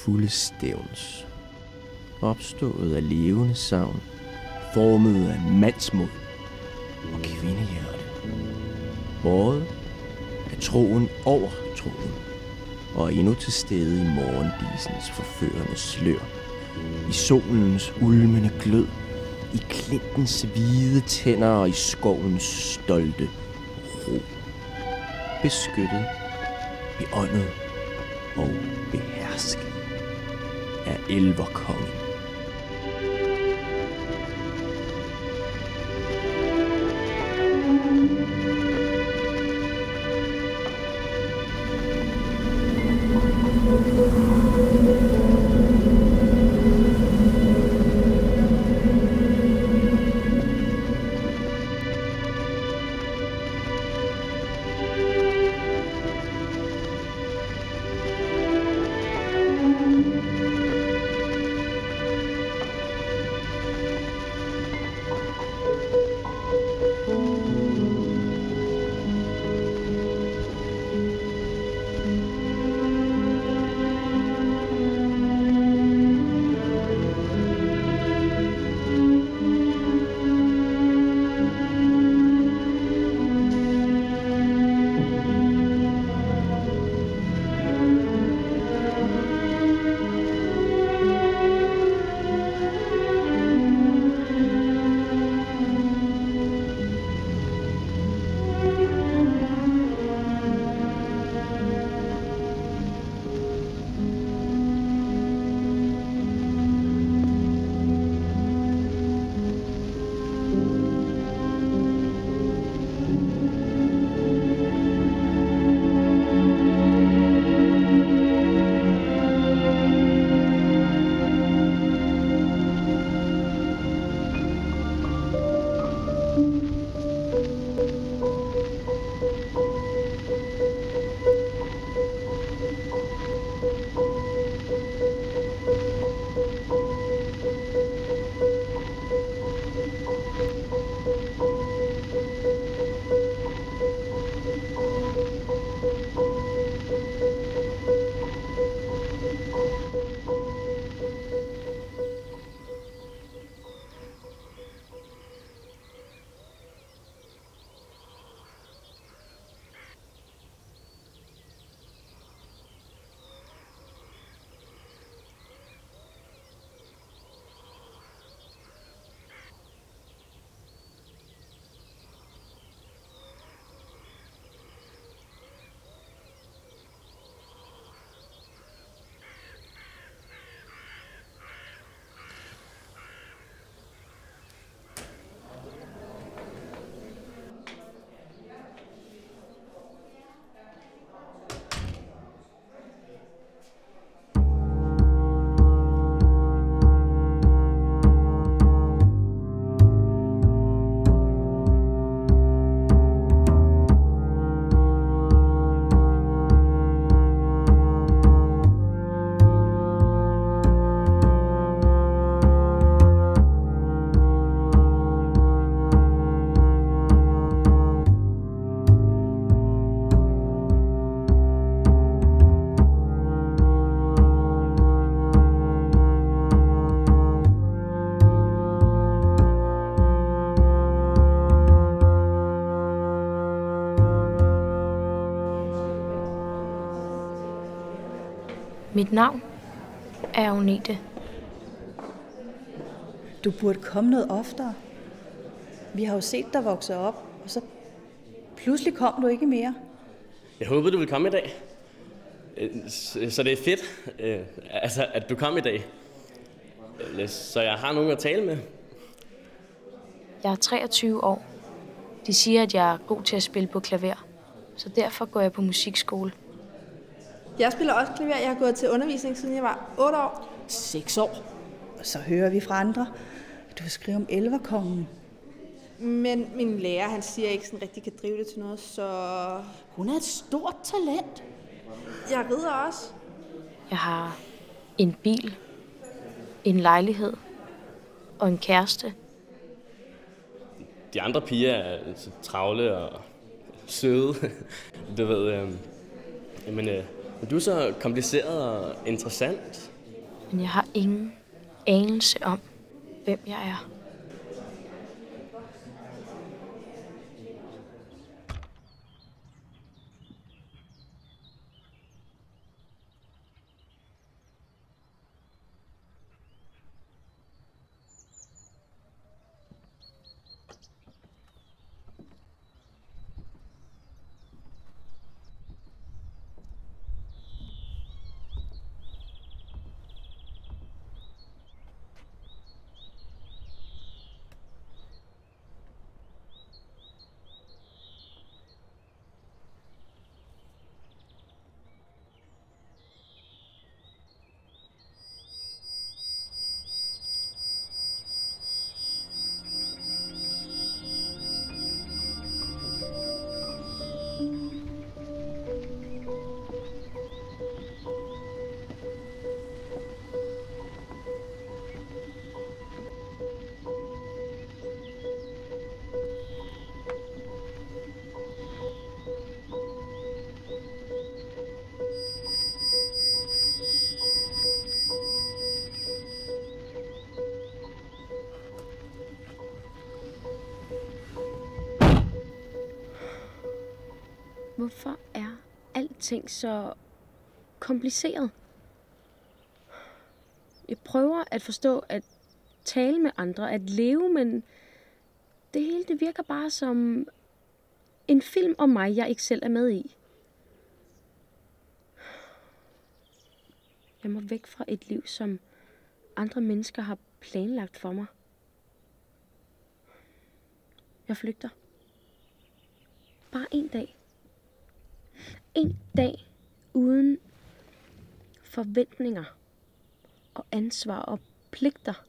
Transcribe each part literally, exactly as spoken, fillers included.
fulde stævns. Opstået af levende savn, formet af mandsmod og kvindehjerte. Båret af troen over troen, og endnu til stede i morgendisens forførende slør. I solens ulmende glød, i klintens hvide tænder og i skovens stolte ro. Beskyttet, beåndet og behersket af elverkongen. Mit navn er Agnete. Du burde komme noget oftere. Vi har jo set dig vokse op, og så pludselig kom du ikke mere. Jeg håbede, du ville komme i dag. Så det er fedt, altså, at du kom i dag. Så jeg har nogen at tale med. Jeg er treogtyve år. De siger, at jeg er god til at spille på klaver. Så derfor går jeg på musikskole. Jeg spiller også klaver. Jeg har gået til undervisning, siden jeg var otte år. Seks år. Og så hører vi fra andre, at du vil skrive om elverkongen. Men min lærer, han siger, at jeg ikke sådan rigtig kan drive det til noget, så... Hun er et stort talent. Jeg rider også. Jeg har en bil, en lejlighed og en kæreste. De andre piger er travle og søde. Du ved, øh, men øh, du er så kompliceret og interessant. Men jeg har ingen anelse om, hvem jeg er. Hvorfor er alting så kompliceret? Jeg prøver at forstå, at tale med andre, at leve, men det hele det virker bare som en film om mig, jeg ikke selv er med i. Jeg må væk fra et liv, som andre mennesker har planlagt for mig. Jeg flygter. Bare en dag. En dag uden forventninger og ansvar og pligter.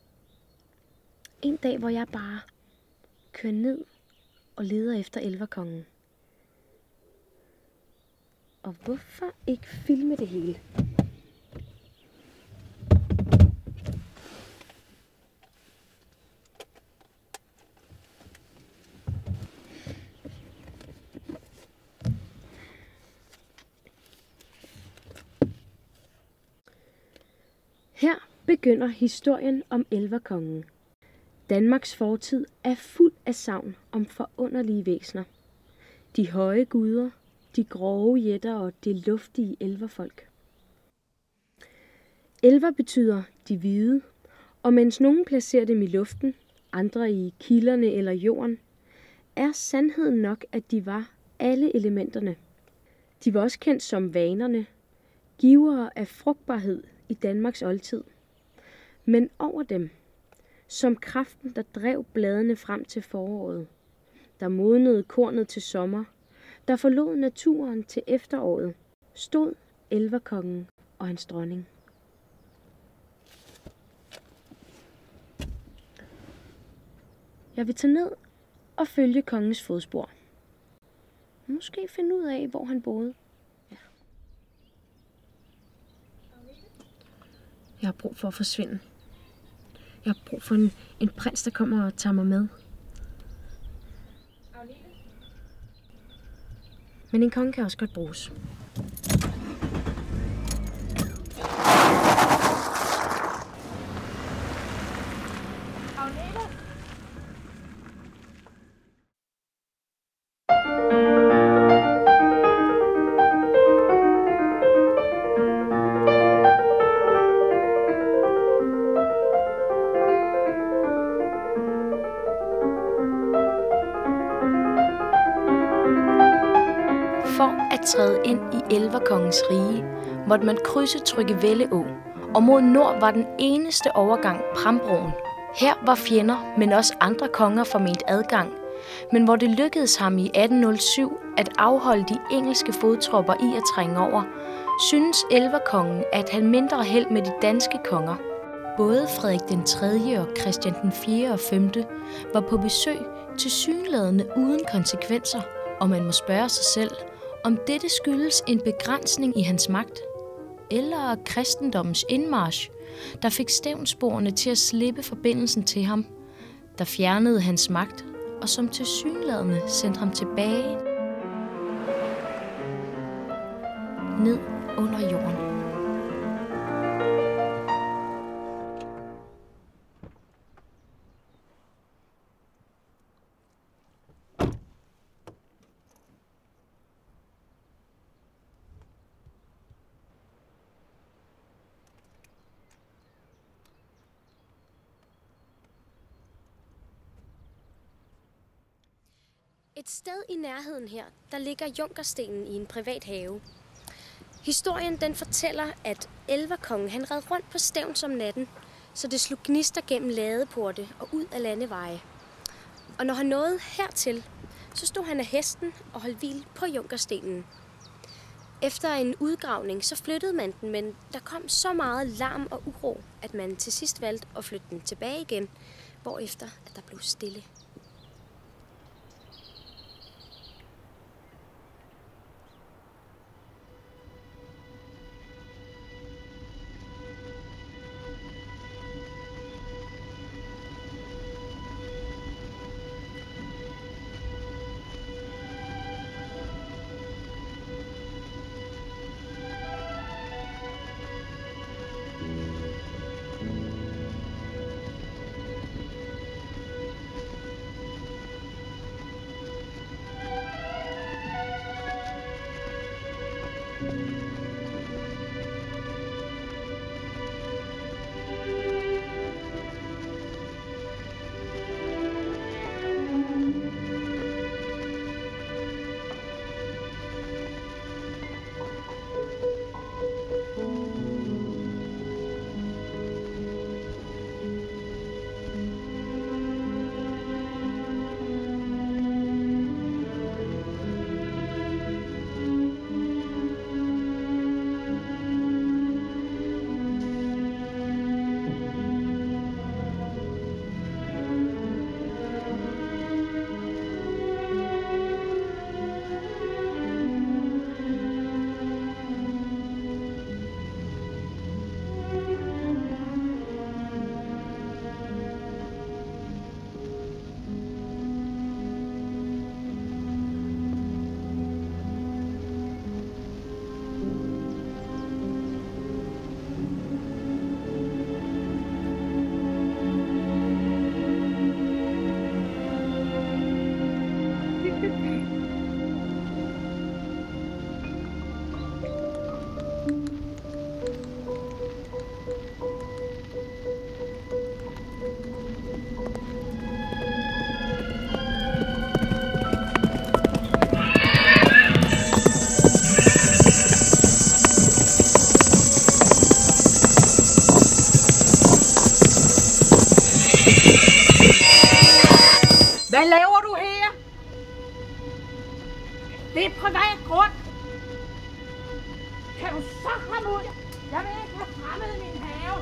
En dag, hvor jeg bare kører ned og leder efter elverkongen. Og hvorfor ikke filme det hele? Her begynder historien om elverkongen. Danmarks fortid er fuld af sagn om forunderlige væsener. De høje guder, de grove jætter og det luftige elverfolk. Elver betyder de hvide, og mens nogen placerer dem i luften, andre i kilderne eller jorden, er sandheden nok, at de var alle elementerne. De var også kendt som vanerne, givere af frugtbarhed i Danmarks oldtid. Men over dem, som kraften, der drev bladene frem til foråret, der modnede kornet til sommer, der forlod naturen til efteråret, stod elverkongen og hans dronning. Jeg vil tage ned og følge kongens fodspor. Måske finde ud af, hvor han boede. Ja. Jeg har brug for at forsvinde. Jeg har brug for en, en prins, der kommer og tager mig med. Men en konge kan også godt bruges. For at træde ind i elverkongens rige, måtte man krydse Tryggevælleå, og mod nord var den eneste overgang Prambroen. Her var fjender, men også andre konger forment adgang, men hvor det lykkedes ham i atten nul syv at afholde de engelske fodtropper i at trænge over, synes elverkongen at have mindre held med de danske konger. Både Frederik den tredje og Christian den fjerde og femte var på besøg tilsyneladende uden konsekvenser, og man må spørge sig selv, om dette skyldes en begrænsning i hans magt, eller kristendommens indmarch, der fik stævnsporene til at slippe forbindelsen til ham, der fjernede hans magt, og som tilsyneladende sendte ham tilbage ned under jorden. Et sted i nærheden her, der ligger Junkerstenen i en privat have. Historien den fortæller, at elverkongen han red rundt på Stevns om natten, så det slog gnister gennem ladeporte og ud af landeveje. Og når han nåede hertil, så stod han af hesten og holdt hvil på Junkerstenen. Efter en udgravning, så flyttede man den, men der kom så meget larm og uro, at man til sidst valgte at flytte den tilbage igen, hvorefter at der blev stille. Hvad laver du her? Det er privat grund. Kan du så komme ud? Jeg vil ikke have fremmed i min have.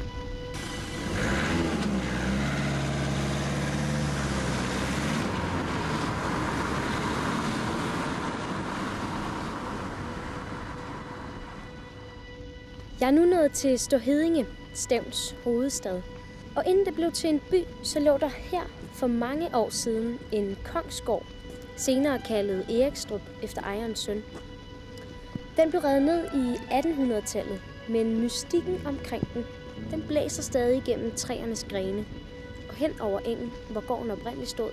Jeg er nu nået til Storhedinge, Stevns hovedstad. Og inden det blev til en by, så lå der her for mange år siden en kongsgård, senere kaldet Erikstrup efter ejerens søn. Den blev revet ned i attenhundredetallet, men mystikken omkring den, den blæser stadig gennem træernes grene og hen over engen, hvor gården oprindeligt stod.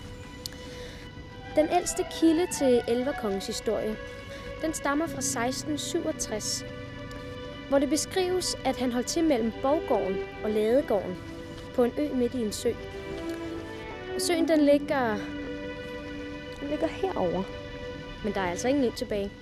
Den ældste kilde til elverkongens historie, den stammer fra seksten syvogtres, hvor det beskrives, at han holdt til mellem Borggården og Ladegården på en ø midt i en sø. Og søen den ligger, den ligger herover, men der er altså ingen ø tilbage.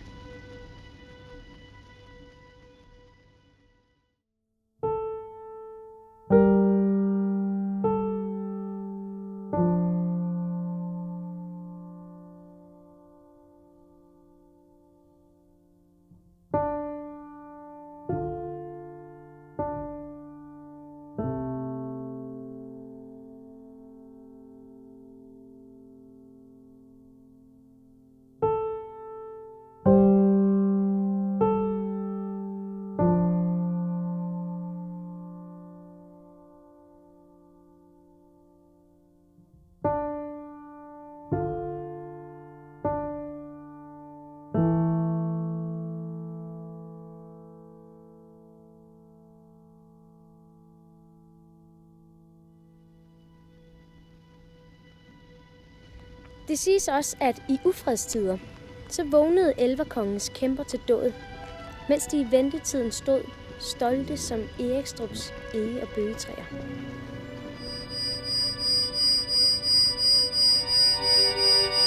Det siges også, at i ufredstider, så vågnede elverkongens kæmper til dåd, mens de i ventetiden stod stolte som Erikstrups ege- og bøgetræer.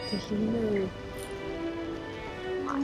Det lignede... Nej.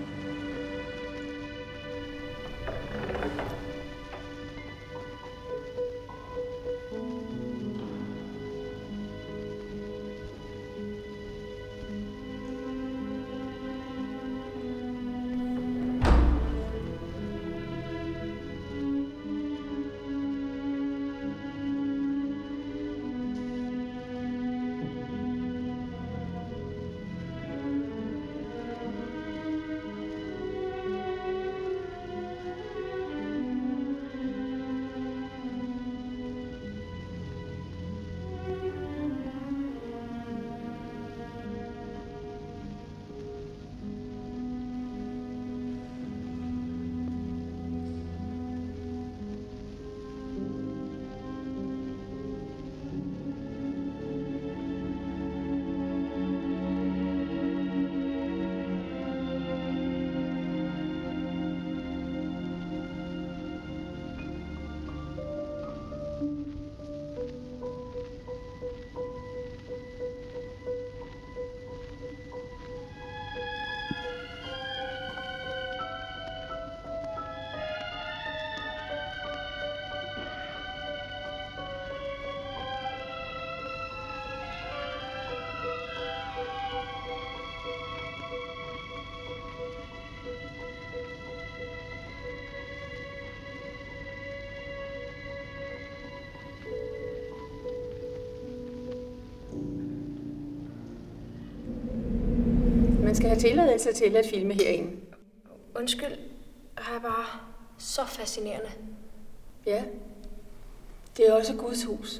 Man skal have tilladelse til at filme herinde. Undskyld, er bare så fascinerende. Ja, det er også Guds hus.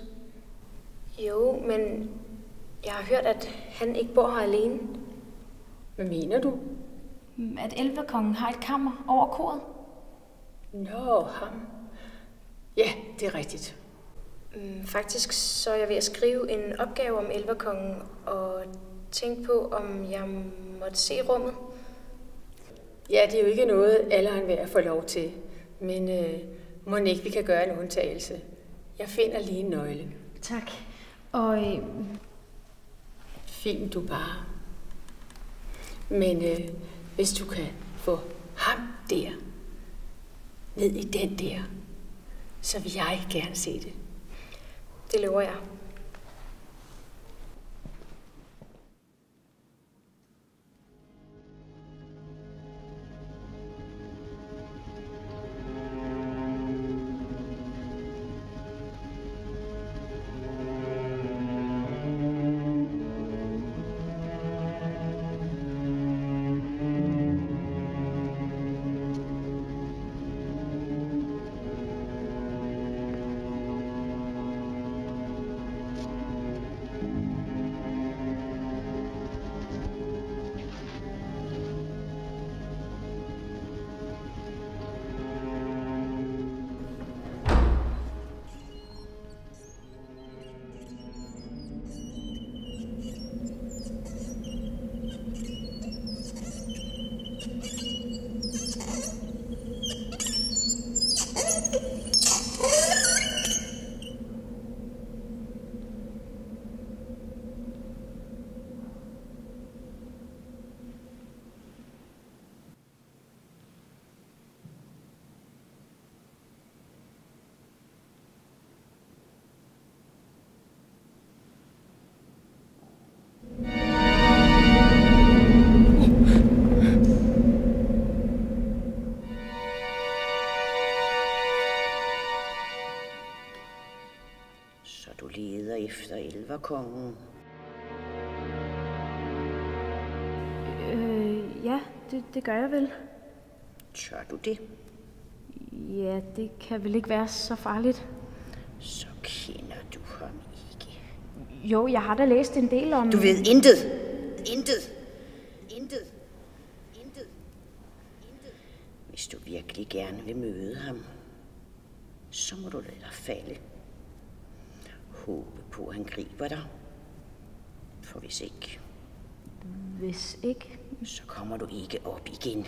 Jo, men jeg har hørt, at han ikke bor her alene. Hvad mener du? At elverkongen har et kammer over koret. Nå, ham. Ja, det er rigtigt. Faktisk så er jeg ved at skrive en opgave om elverkongen, og tænke på, om jeg måtte se rummet. Ja, det er jo ikke noget, alle har enhver får lov til. Men øh, må ikke vi kan gøre en undtagelse. Jeg finder lige en nøgle. Tak. Og... Øh... Film du bare. Men øh, hvis du kan få ham der, ned i den der, så vil jeg gerne se det. Det lover jeg. Efter elverkongen. Øh, ja, det, det gør jeg vel. Tør du det? Ja, det kan vel ikke være så farligt. Så kender du ham ikke. Jo, jeg har da læst en del om... Du ved intet. Intet. Intet. Intet. Intet. Hvis du virkelig gerne vil møde ham, så må du lade dig falde. Håbe på, at han griber dig. For hvis ikke... Hvis ikke... Så kommer du ikke op igen.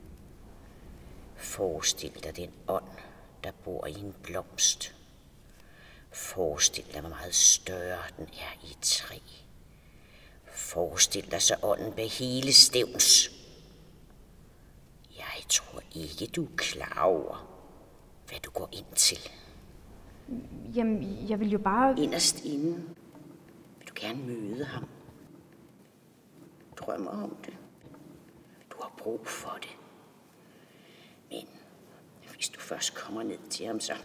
Forestil dig den ånd, der bor i en blomst. Forestil dig, hvor meget større den er i et træ. Forestil dig så ånden bag hele Stevns. Jeg tror ikke, du er klar over, hvad du går ind til. Jamen, jeg vil jo bare... Inderst inde vil du gerne møde ham. Drømmer om det. Du har brug for det. Men hvis du først kommer ned til ham, så...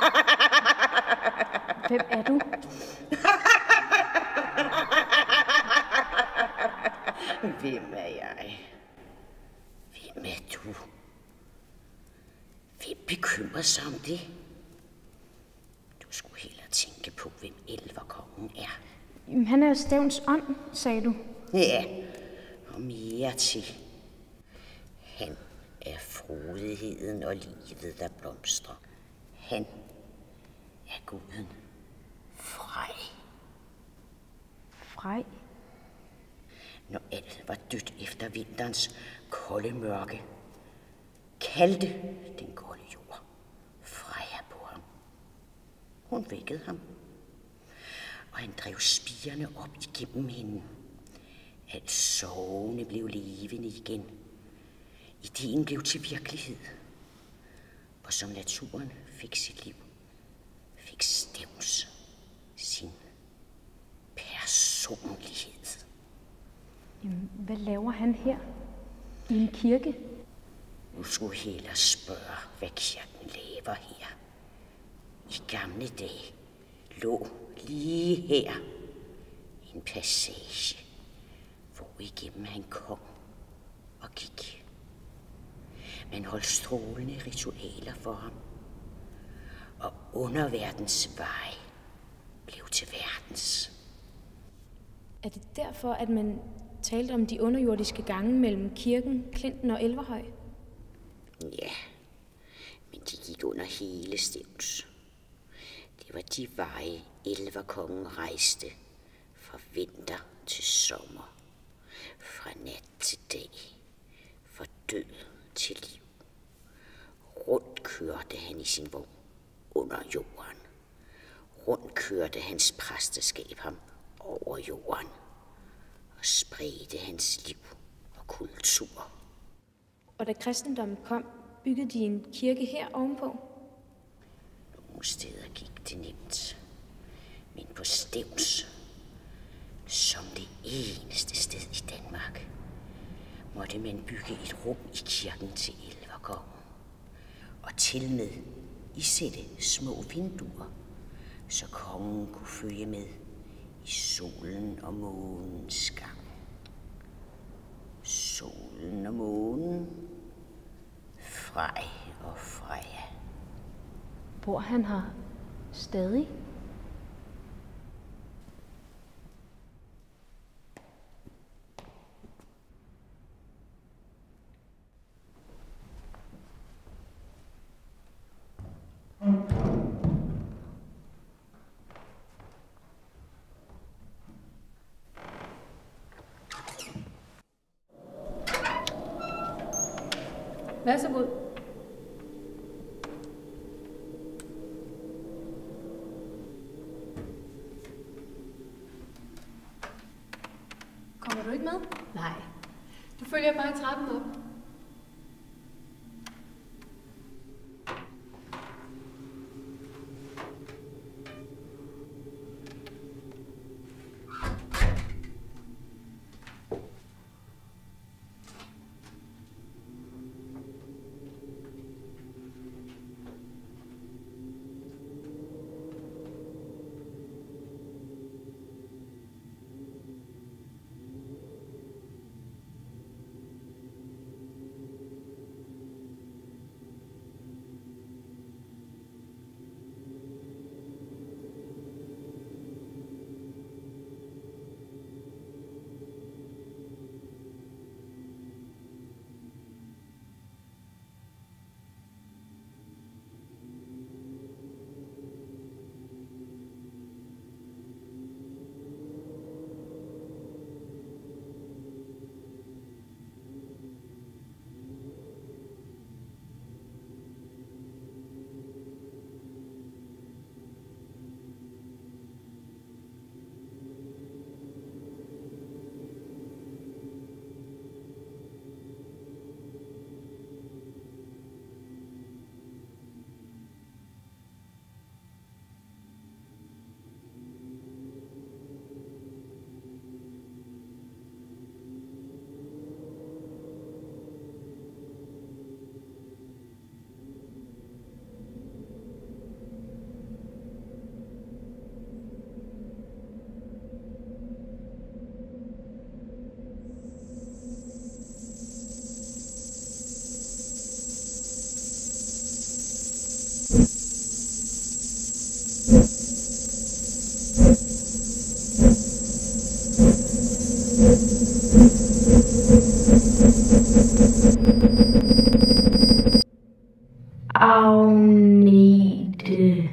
Hvem er du? Hvem er jeg? Hvem er du? Hvem bekymrer sig om det? Du skulle hellere tænke på, hvem elverkongen er. Jamen, han er Stevns ånd, sagde du. Ja, og mere til. Han er frodigheden og livet, der blomstrer. Han er guden Frej. Frej? Når alt var dødt efter vinterens kolde mørke, kaldte den kolde jord Freja på ham. Hun vækkede ham, og han drev spirene op igennem hende. Alt sovende blev levende igen. Ideen blev til virkelighed. Og som naturen fik sit liv, fik Stevns sin personlighed. Jamen, hvad laver han her? I en kirke? Du skulle hellere spørge, hvad kirken laver her. I gamle dage lå lige her en passage, hvor igennem han kom og gik. Man holdt strålende ritualer for ham, og underverdens vej blev til verdens. Er det derfor, at man talte om de underjordiske gange mellem kirken, Klinten og Elverhøj? Ja, men de gik under hele Stevns. Det var de veje, elverkongen rejste fra vinter til sommer, fra nat til dag, fra død til liv. Rundt kørte han i sin vogn under jorden. Rundt kørte hans præsteskab ham over jorden og spredte hans liv og kultur. Og da kristendommen kom, byggede de en kirke her ovenpå? Nogle steder gik det nemt, men på Stevns, som det eneste sted i Danmark, måtte man bygge et rum i kirken til elverkongen, og til med isætte små vinduer, så kongen kunne følge med i solen og månens gang. Solen og månen, Frej og Freja. Bor han her stadig? Vær så god. Kommer du ikke med? Nej. Du følger bare trappen op. Agnete.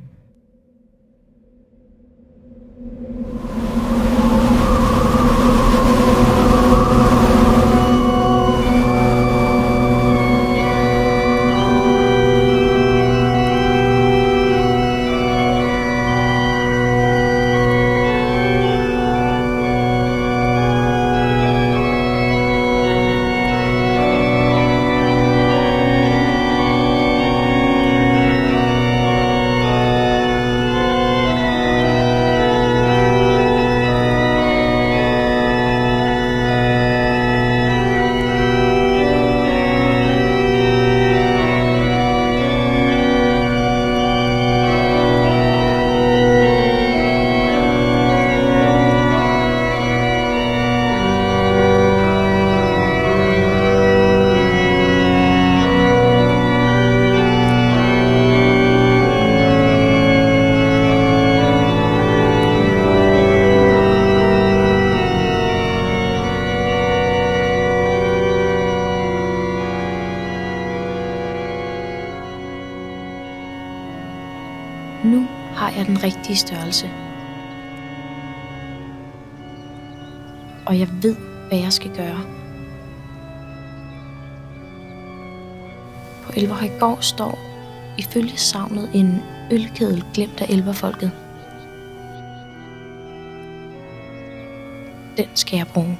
Nu har jeg den rigtige størrelse. Og jeg ved, hvad jeg skal gøre. På Elverhøjgård står ifølge sagnet en ølkedel glemt af elverfolket. Den skal jeg bruge.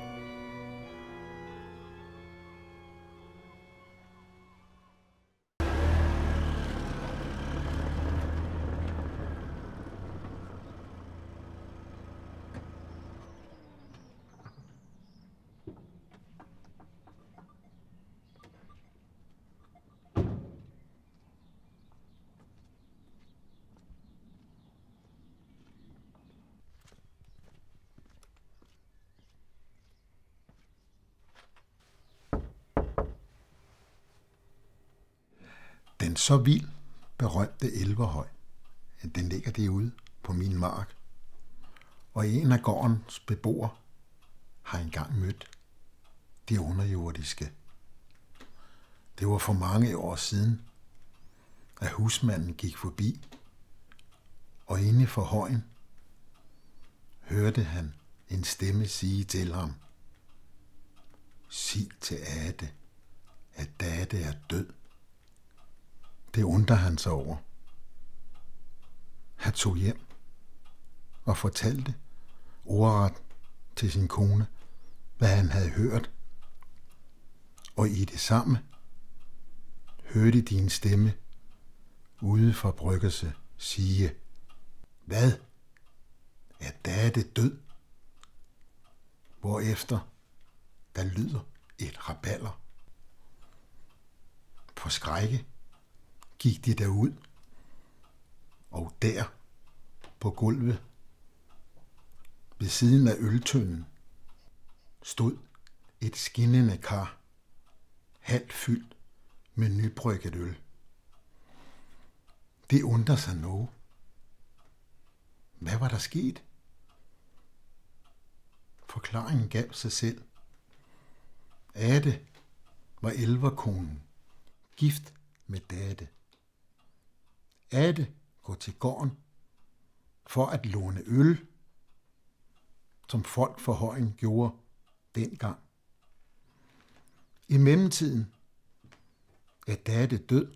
Den så vild berømte Elverhøj, den ligger derude på min mark. Og en af gårdens beboere har engang mødt de underjordiske. Det var for mange år siden, at husmanden gik forbi, og inde for højen hørte han en stemme sige til ham: sig til Ade, at Date er død. Det undrer han sig over. Han tog hjem og fortalte ordret til sin kone, hvad han havde hørt. Og i det samme hørte de en stemme ude fra Bryggelse sige: hvad? Er Date død? Hvorefter der lyder et rabalder. For skrække gik de derud, og der på gulvet ved siden af øltønden stod et skinnende kar, halvt fyldt med nybrygget øl. Det undrer sig noget. Hvad var der sket? Forklaringen gav sig selv. Ade var elverkonen, gift med Date. Ade går til gården for at låne øl, som folk for højen gjorde dengang. I mellemtiden er Date død,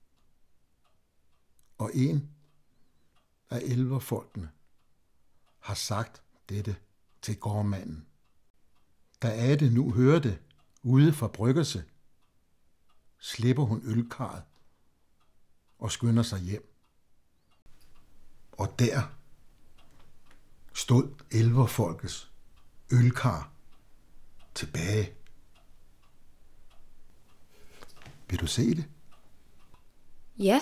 og en af elverfolkene har sagt dette til gårdmanden. Da Ade nu hører det ude fra Bryggelse, slipper hun ølkarret og skynder sig hjem. Og der stod elverfolkets ølkar tilbage. Vil du se det? Ja.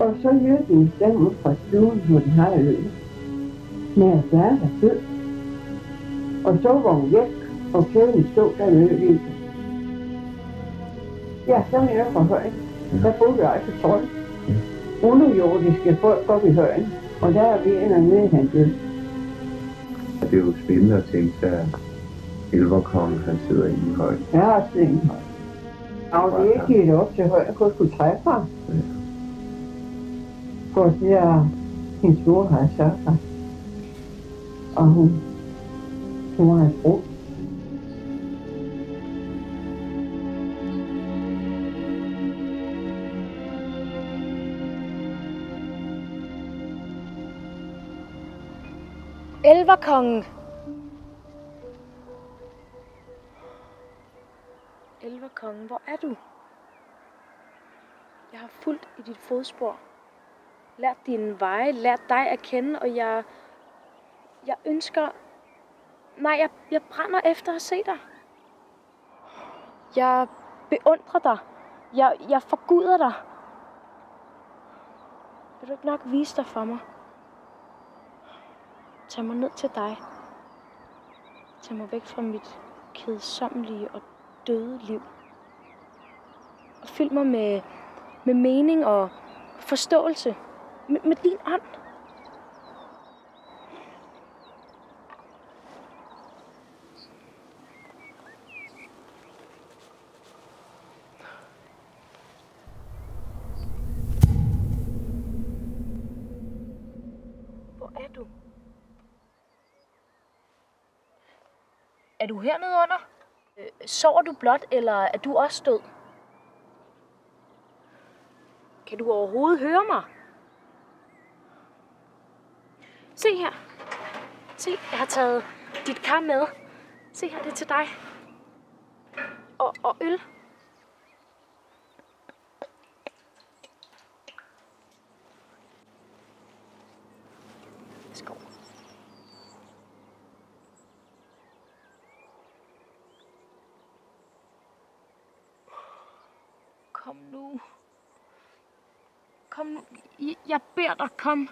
Og så hørte de en stemme ud fra stuen, hvor de har løbet. Men at jeg er død. Og så var hun væk, og kæden stod der løb i. Ja, så var jeg fra Højen. Der boede jeg altså tolv. Underjordiske folk op i Højen. Og der er vi en af med, han død. Det er jo spændende at tænke sig, at Elverkongen, han sidder inde i Højen. Jeg har også en Højen. Og det er ikke givet op til Højen, at jeg kunne træffe ham. For at sige, at hendes mor havde sagt sig. Og hun, hun har brug. Elverkongen. Elverkongen, hvor er du? Jeg har fulgt i dit fodspor. Lært dine veje, lært dig at kende, og jeg... Jeg ønsker... Nej, jeg, jeg brænder efter at se dig. Jeg beundrer dig. Jeg, jeg forguder dig. Vil du ikke nok vise dig for mig? Tag mig ned til dig. Tag mig væk fra mit kedsommelige og døde liv. Og fyld mig med, med mening og forståelse. Med, med din ånd. Hvor er du? Er du hernede under? Sover du blot, eller er du også død? Kan du overhovedet høre mig? Se her. Se, jeg har taget dit kar med. Se her, det er til dig. Og, og øl. Skål. Kom nu. Kom nu. Jeg beder dig, kom.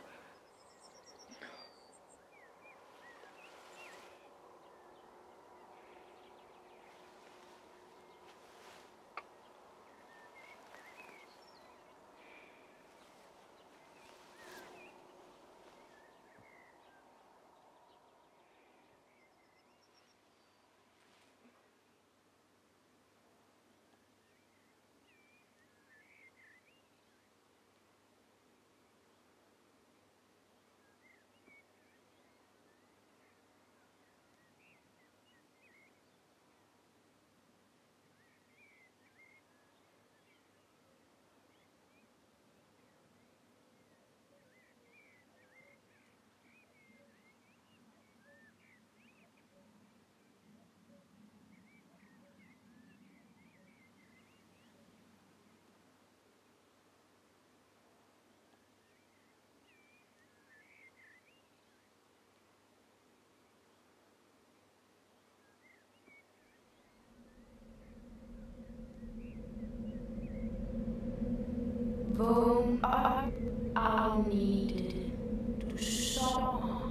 Vågn op, Agnete. Du sover.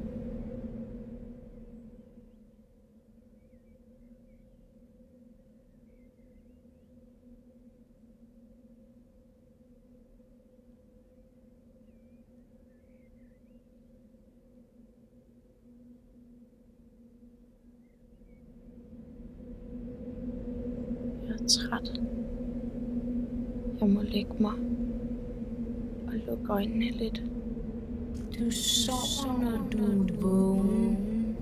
Jeg er træt. Jeg må lægge mig og lukke øjnene lidt. Du sover, når du er vågen.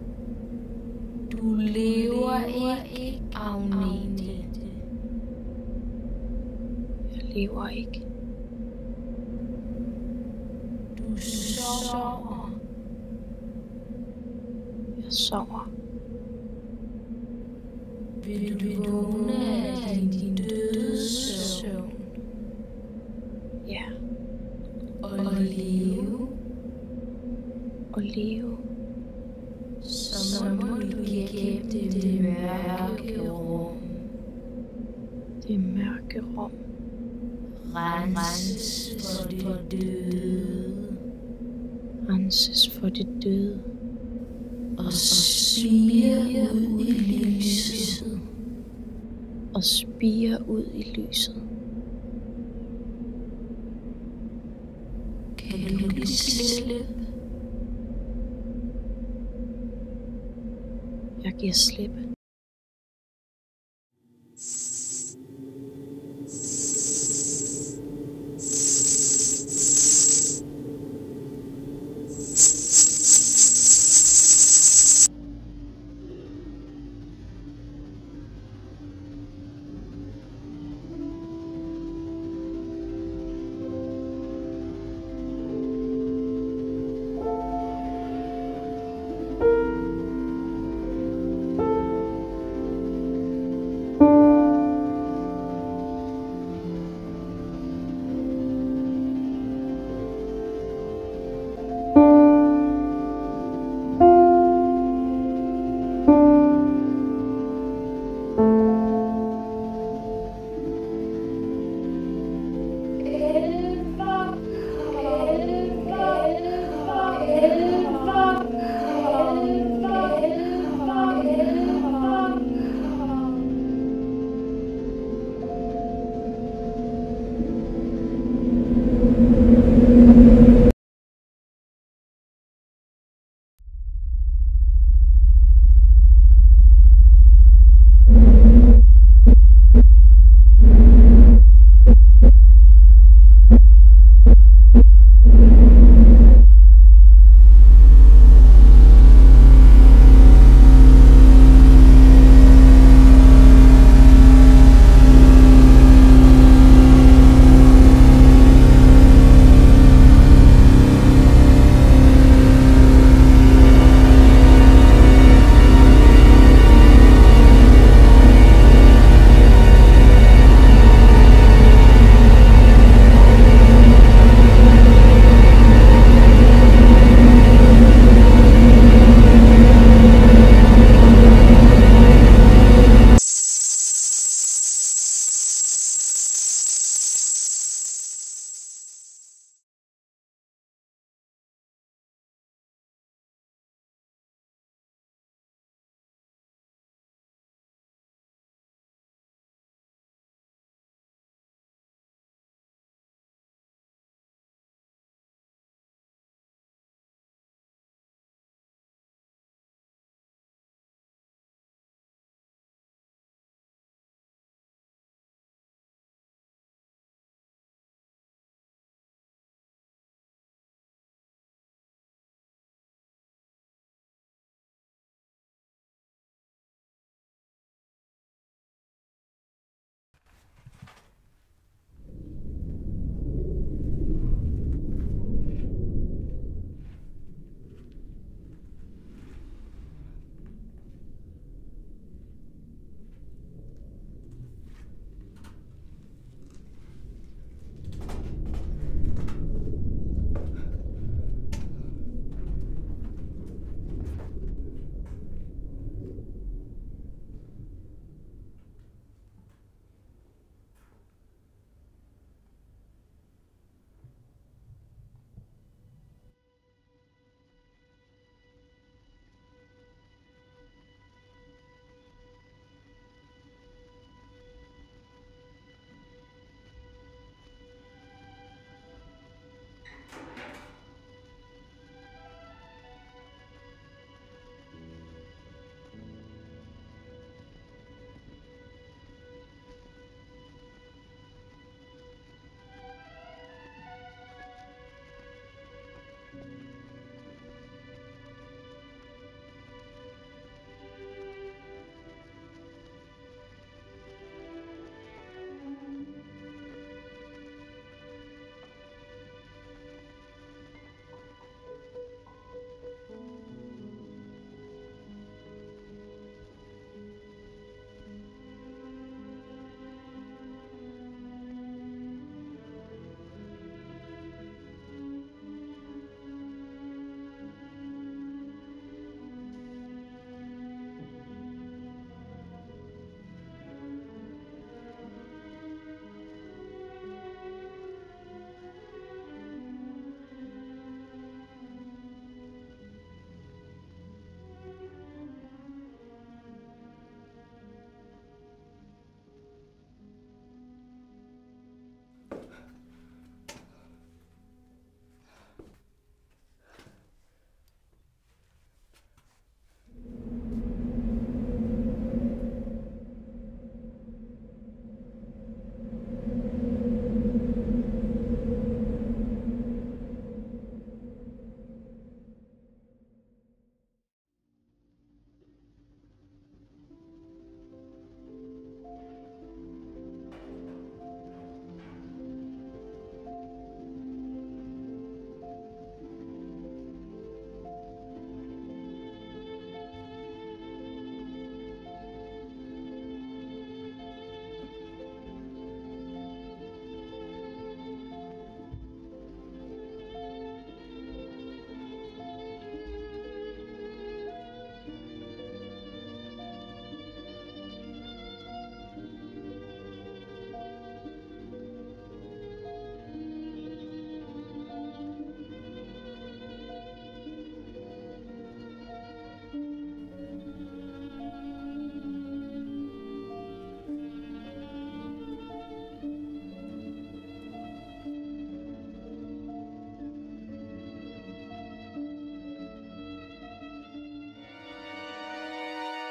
Du lever ikke, Agnete. Jeg lever ikke. Du sover. Jeg sover. Vil du vågne af din døde søvn? Ja. Og leve. Og leve. Så må du gennem det mørke rum. Det mørke rum. renses for det døde. Renses for det døde. Og spirer ud i lyset. Og spirer ud i lyset. Kan du give slip? Jeg giver slip.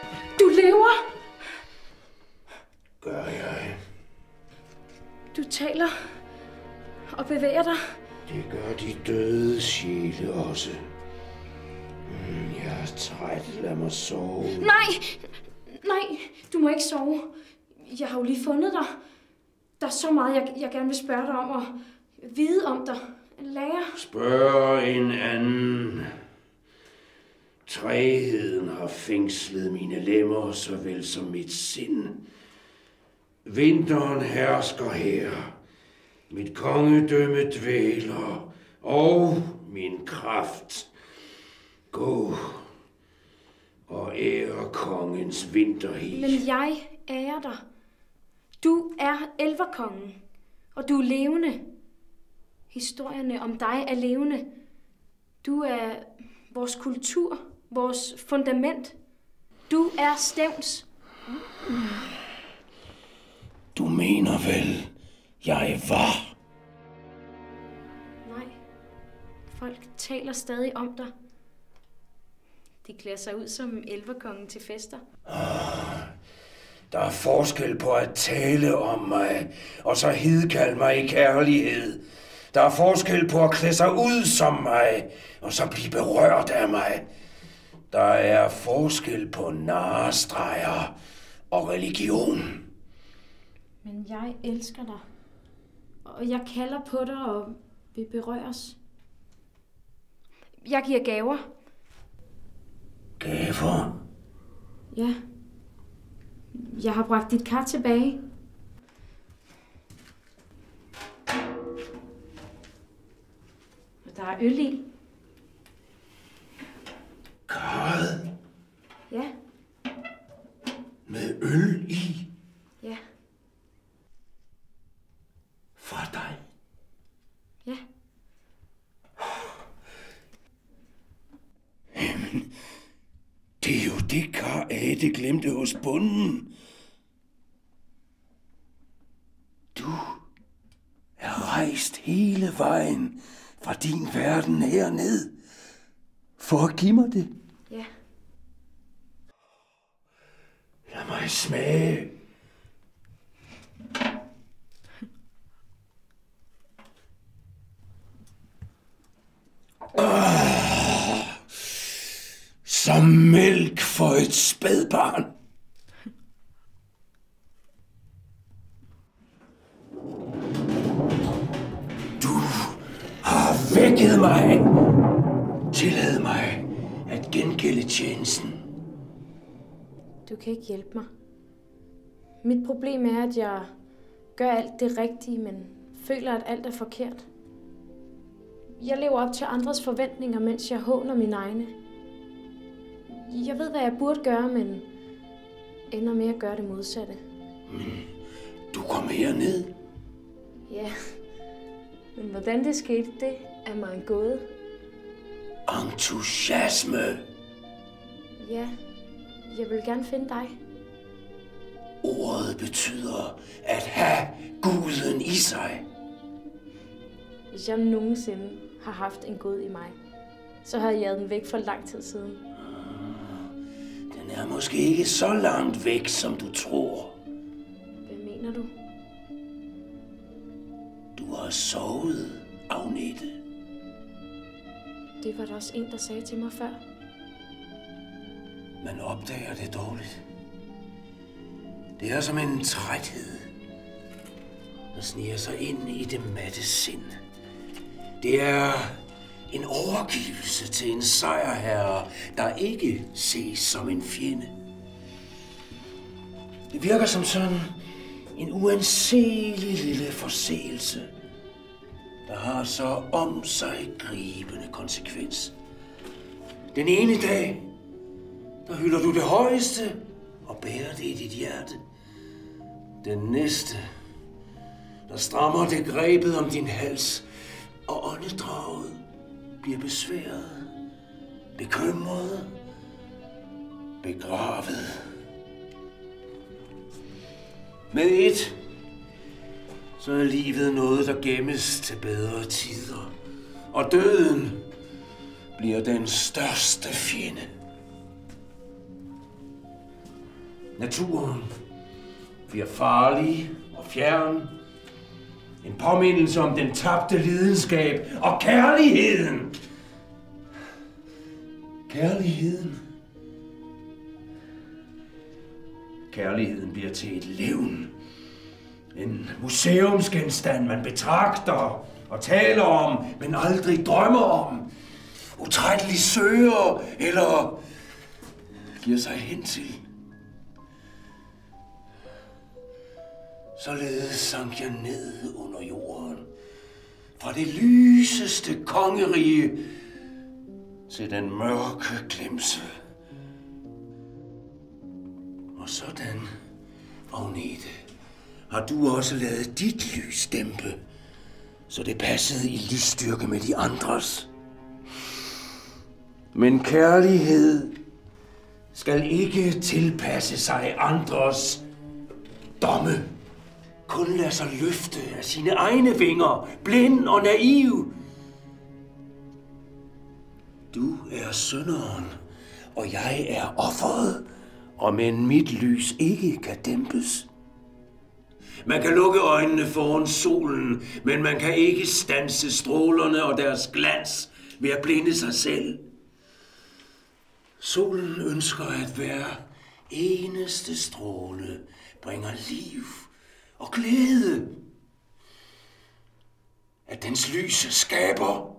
Du lever! Gør jeg? Du taler og bevæger dig. Det gør de døde sjæle også. Mm, jeg er træt. Lad mig sove. Nej! Nej, du må ikke sove. Jeg har jo lige fundet dig. Der er så meget, jeg, jeg gerne vil spørge dig om og vide om dig. Lære. Spørg en anden. Træheden har fængslet mine lemmer, såvel som mit sind. Vinteren hersker her. Mit kongedømme dvæler, og min kraft. Gå og ære kongens vinterhi. Men jeg ærer dig. Du er elverkongen, og du er levende. Historierne om dig er levende. Du er vores kultur, vores fundament. Du er Stevns. Du mener vel, jeg var? Nej. Folk taler stadig om dig. De klæder sig ud som elverkongen til fester. Der er forskel på at tale om mig, og så hidkalde mig i kærlighed. Der er forskel på at klæde sig ud som mig, og så blive berørt af mig. Der er forskel på narrestreger og religion. Men jeg elsker dig. Og jeg kalder på dig og vil berøres. Jeg giver gaver. Gaver? Ja. Jeg har bragt dit kar tilbage. Og der er øl i. Karret? Ja. Med øl i? Ja. For dig? Ja. Jamen, det er jo det kar, Ade glemte hos bunden. Du er rejst hele vejen fra din verden herned for at give mig det. Ja. Lad mig smage. Oh, som mælk for et spædbarn. Du har vækket mig. Tillad mig at gengælde tjenesten. Du kan ikke hjælpe mig. Mit problem er, at jeg gør alt det rigtige, men føler, at alt er forkert. Jeg lever op til andres forventninger, mens jeg håner mine egne. Jeg ved, hvad jeg burde gøre, men ender med at gøre det modsatte. Men du kom herned. Ja, men hvordan det skete, det er mig en gåde. Entusiasme. Ja, jeg vil gerne finde dig. Ordet betyder at have guden i sig. Hvis jeg nogensinde har haft en gud i mig, så har jeg den væk for lang tid siden. Den er måske ikke så langt væk, som du tror. Hvad mener du? Du har sovet, Agnete. Det var der også en, der sagde til mig før. Man opdager det dårligt. Det er som en træthed, der sniger sig ind i det matte sind. Det er en overgivelse til en sejrherre, der ikke ses som en fjende. Det virker som sådan en uanselig lille forseelse, der har så om sig gribende konsekvens. Den ene dag, der hylder du det højeste og bærer det i dit hjerte. Den næste, der strammer det grebet om din hals, og åndedraget bliver besværet, bekymret, begravet. Med et, så er livet noget, der gemmes til bedre tider, og døden bliver den største fjende. Naturen bliver farlig og fjern. En påmindelse om den tabte lidenskab og kærligheden. Kærligheden. Kærligheden bliver til et levn. En museumsgenstand, man betragter og taler om, men aldrig drømmer om. Utrætteligt søger eller giver sig hen til. Således sank jeg ned under jorden. Fra det lyseste kongerige til den mørke glemsel. Og sådan, Agnete, har du også ladet dit lys dæmpe, så det passede i lysstyrke med de andres. Men kærlighed skal ikke tilpasse sig andres domme. Kun lade sig løfte af sine egne vinger, blind og naiv. Du er synderen, og jeg er offeret, og men mit lys ikke kan dæmpes. Man kan lukke øjnene foran solen, men man kan ikke standse strålerne og deres glans ved at blinde sig selv. Solen ønsker at hver eneste stråle bringer liv og glæde. At dens lys skaber,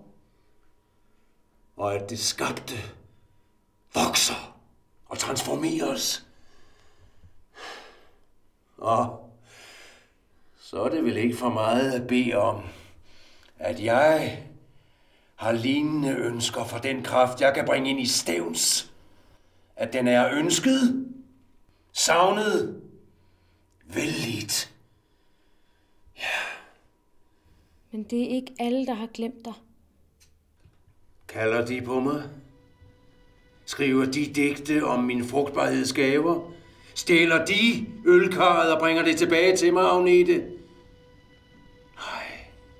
og at det skabte vokser og transformeres. Og så er det vel ikke for meget at bede om, at jeg har lignende ønsker for den kraft, jeg kan bringe ind i stævns. At den er ønsket, savnet, vellidt. Ja. Men det er ikke alle, der har glemt dig. Kalder de på mig? Skriver de digte om min frugtbarhedsgaver? Stjæler de ølkarret og bringer det tilbage til mig, Agnete? Nej.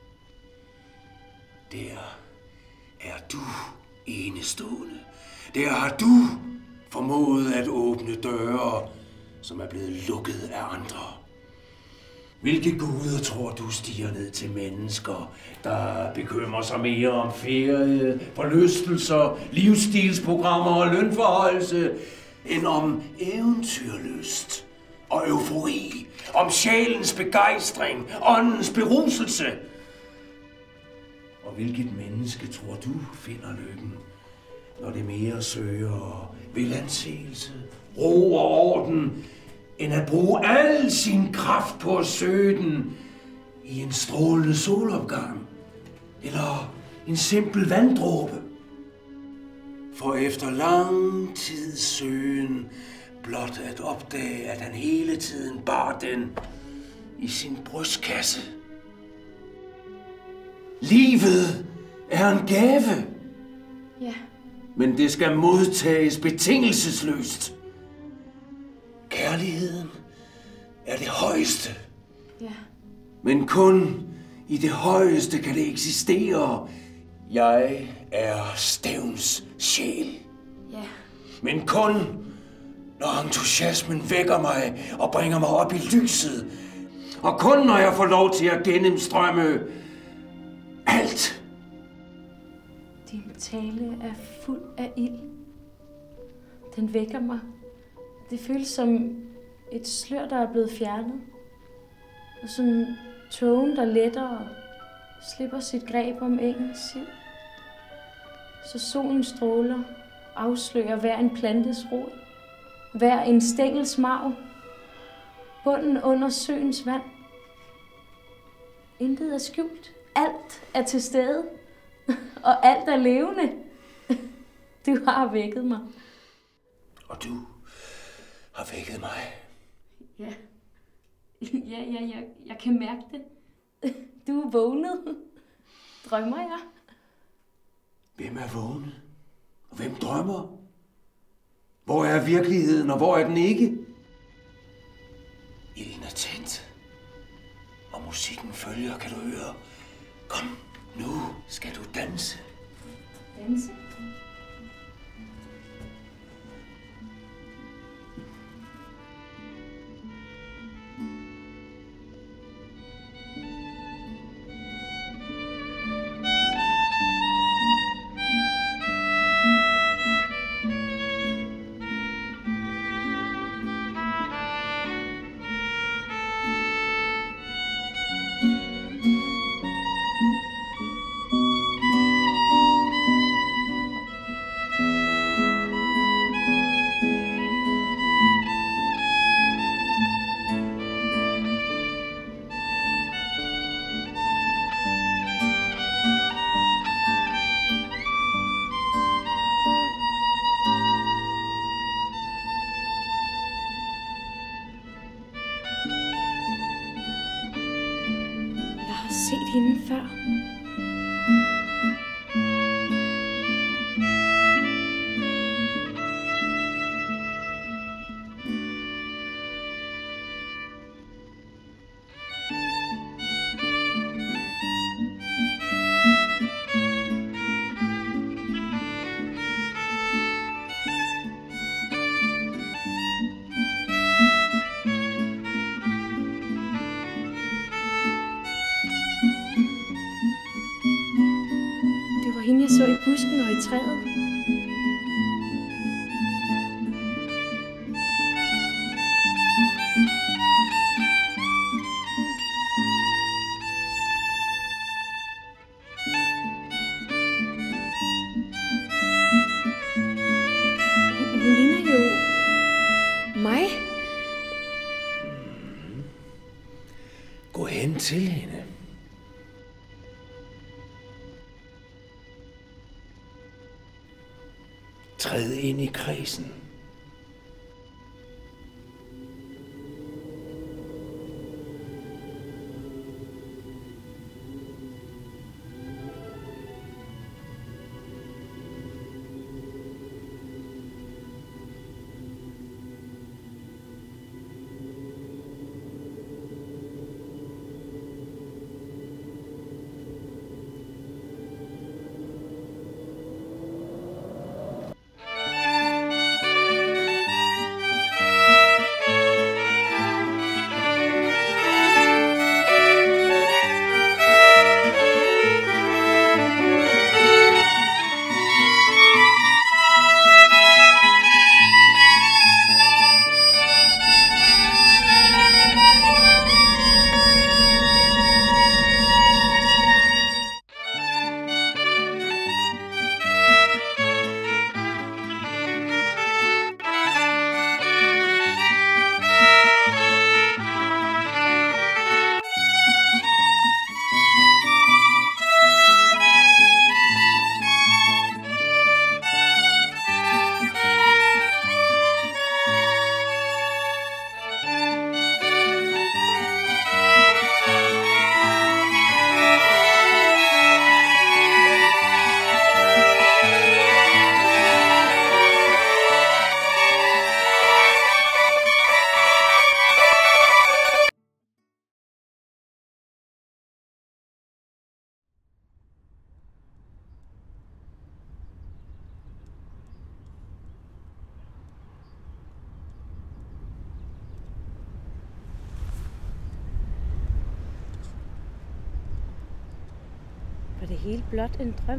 Der er du enestående. Der har du formået at åbne døre, som er blevet lukket af andre. Hvilke guder tror du stiger ned til mennesker, der bekymrer sig mere om ferie, forlystelser, livsstilsprogrammer og lønforhøjelse, end om eventyrlyst og eufori, om sjælens begejstring, åndens beruselse? Og hvilket menneske tror du finder lykken, når det mere søger velanseelse, ro og orden, end at bruge al sin kraft på at søge den i en strålende solopgang eller en simpel vanddråbe? For efter lang tids søgen blot at opdage, at han hele tiden bar den i sin brystkasse. Livet er en gave. Ja. Men det skal modtages betingelsesløst. Kærligheden er det højeste. Ja. Men kun i det højeste kan det eksistere. Jeg er stævns sjæl. Ja. Men kun når entusiasmen vækker mig og bringer mig op i lyset. Og kun når jeg får lov til at gennemstrømme alt. Din tale er fuld af ild. Den vækker mig. Det føles som et slør, der er blevet fjernet. Og sådan tågen, der letter og slipper sit greb om engens siv. Så solen stråler, afslører hver en plantes rod, hver en stængels marv, bunden under søens vand. Intet er skjult. Alt er til stede, og alt er levende. Du har vækket mig. Og du har vækket mig. Ja. Ja, ja, jeg, jeg kan mærke det. Du er vågnet. Drømmer jeg? Hvem er vågnet? Og hvem drømmer? Hvor er virkeligheden, og hvor er den ikke? Ilden er tændt, og musikken følger, kan du høre. Kom, nu skal du danse. Danse? hende før. Jeg så i busken og i træet. Hun ligner jo mig. Gå hen til hende. Træd ind i kredsen. Var det hele blot en drøm?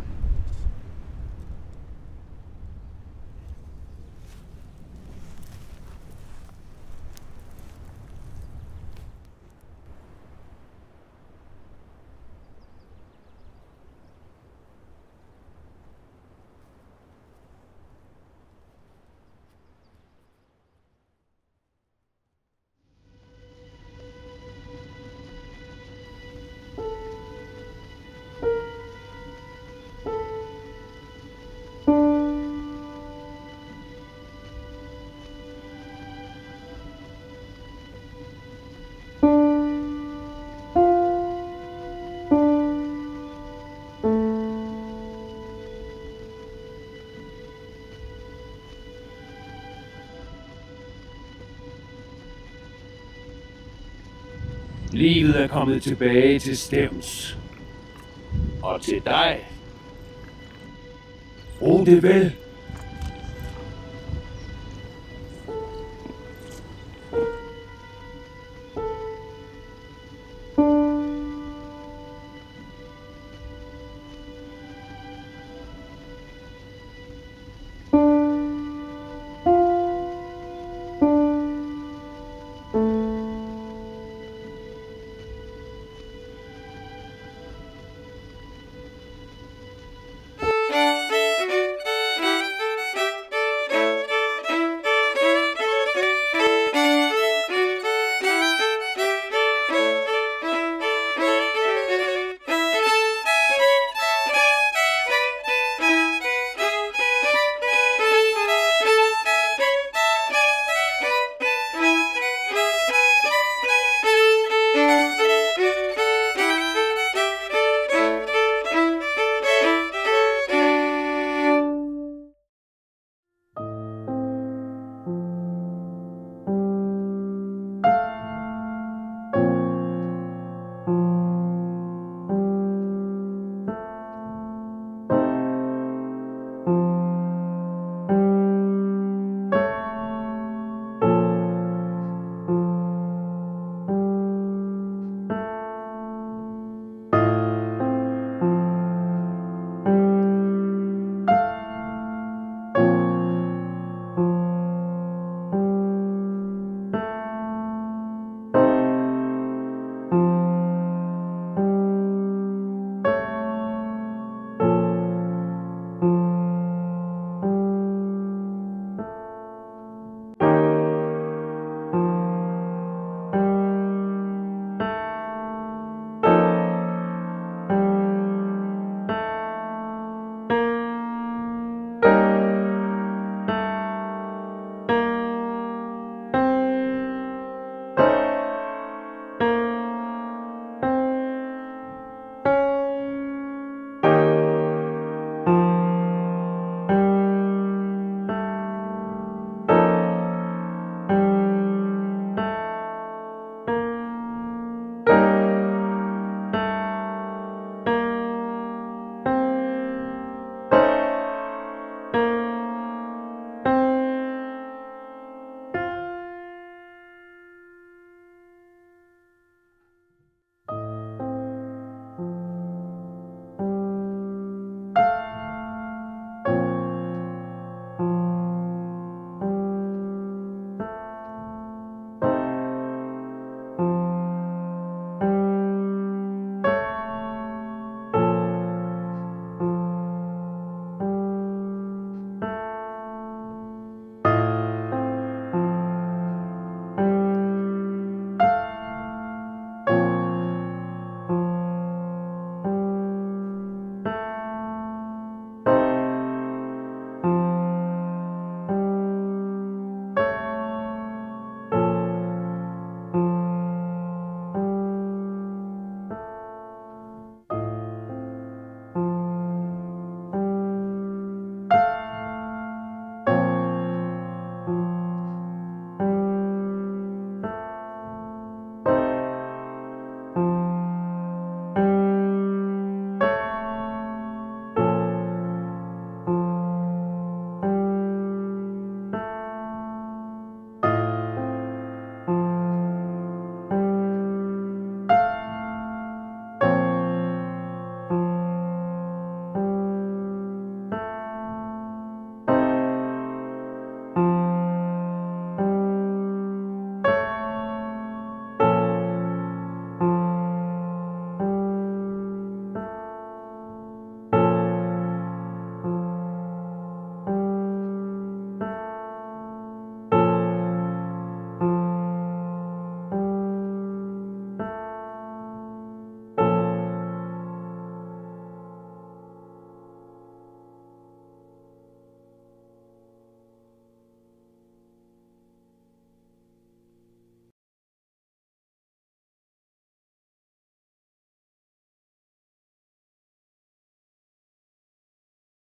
Livet er kommet tilbage til Stevns. Og til dig. Brug det vel.